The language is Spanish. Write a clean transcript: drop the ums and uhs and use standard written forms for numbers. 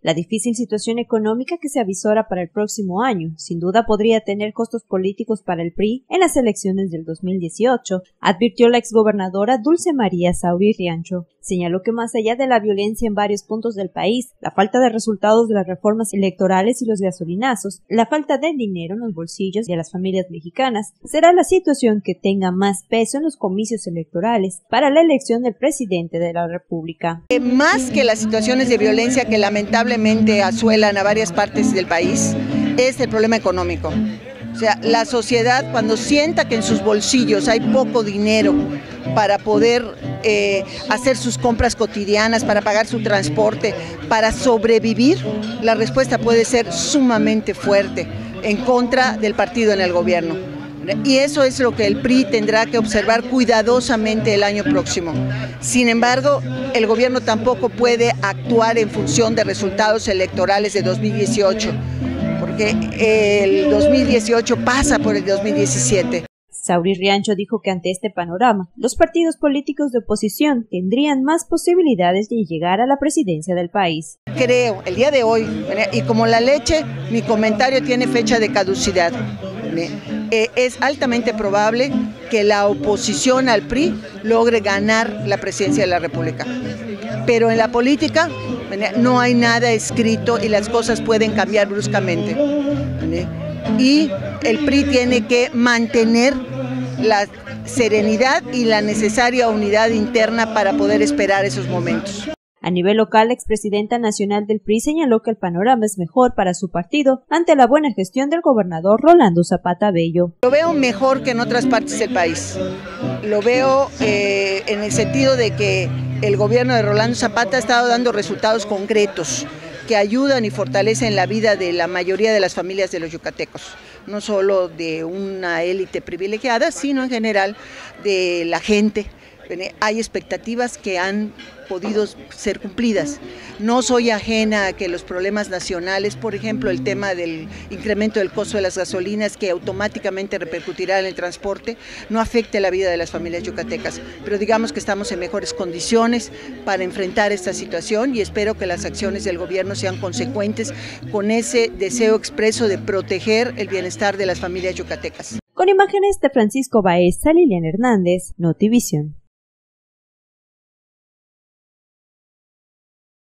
La difícil situación económica que se avisora para el próximo año, sin duda podría tener costos políticos para el PRI en las elecciones del 2018, advirtió la exgobernadora Dulce María Sauri Riancho. Señaló que más allá de la violencia en varios puntos del país, la falta de resultados de las reformas electorales y los gasolinazos, la falta de dinero en los bolsillos de las familias mexicanas, será la situación que tenga más peso en los comicios electorales para la elección del presidente de la República. Más que las situaciones de violencia que lamentablemente asuelan a varias partes del país, es el problema económico. O sea, la sociedad cuando sienta que en sus bolsillos hay poco dinero para poder hacer sus compras cotidianas, para pagar su transporte, para sobrevivir, la respuesta puede ser sumamente fuerte en contra del partido en el gobierno. Y eso es lo que el PRI tendrá que observar cuidadosamente el año próximo. Sin embargo, el gobierno tampoco puede actuar en función de resultados electorales de 2018, porque el 2018 pasa por el 2017. Sauri Riancho dijo que ante este panorama, los partidos políticos de oposición tendrían más posibilidades de llegar a la presidencia del país. Creo, el día de hoy, y como la leche, mi comentario tiene fecha de caducidad. Es altamente probable que la oposición al PRI logre ganar la presidencia de la República. Pero en la política no hay nada escrito y las cosas pueden cambiar bruscamente. Y el PRI tiene que mantener la serenidad y la necesaria unidad interna para poder esperar esos momentos. A nivel local, la expresidenta nacional del PRI señaló que el panorama es mejor para su partido ante la buena gestión del gobernador Rolando Zapata Bello. Lo veo mejor que en otras partes del país. Lo veo en el sentido de que el gobierno de Rolando Zapata ha estado dando resultados concretos que ayudan y fortalecen la vida de la mayoría de las familias de los yucatecos, no solo de una élite privilegiada, sino en general de la gente. Hay expectativas que han podido ser cumplidas. No soy ajena a que los problemas nacionales, por ejemplo, el tema del incremento del costo de las gasolinas que automáticamente repercutirá en el transporte, no afecte la vida de las familias yucatecas, pero digamos que estamos en mejores condiciones para enfrentar esta situación y espero que las acciones del gobierno sean consecuentes con ese deseo expreso de proteger el bienestar de las familias yucatecas. Con imágenes de Francisco Baeza, Liliana Hernández, Notivisión.